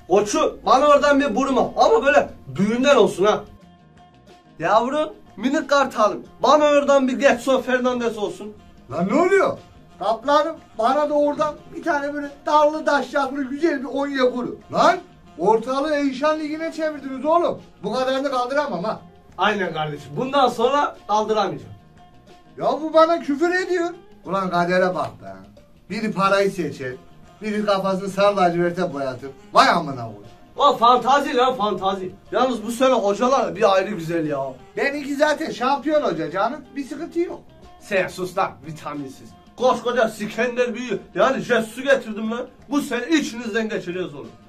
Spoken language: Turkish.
Koçu bana oradan bir vurma ama böyle büyüğünden olsun ha. Yavrum minik kartalım bana oradan bir Getson Fernandes olsun. Lan ne oluyor? Kaplanım bana da oradan bir tane böyle dallı daşyaklı güzel bir Onyekuru. Lan ortalığı Eyşan Ligi'ne çevirdiniz oğlum. Bu kadarını kaldıramam ha. Aynen kardeşim bundan sonra kaldıramayacağım. Ya bu bana küfür ediyor. Ulan kadere bak be. Biri parayı seçer, biri kafasını sarı laciverte boyatır. Vay amına koy. O fantazi lan fantazi. Yalnız bu sene hocalar bir ayrı güzel ya. Benimki zaten şampiyon hoca canım. Bir sıkıntı yok. Sen sus lan vitaminsiz. Koskoca Skender büyüğü yani jet su getirdim lan. Bu sene içinizden geçiriyoruz onu.